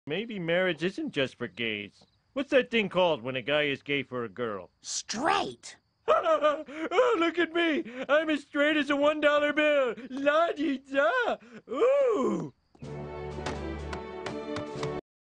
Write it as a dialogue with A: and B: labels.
A: Maybe marriage isn't just for gays. What's that thing called when a guy is gay for a girl?
B: Straight.
A: Oh, look at me! I'm as straight as a $1 bill! La-di-da! Ooh!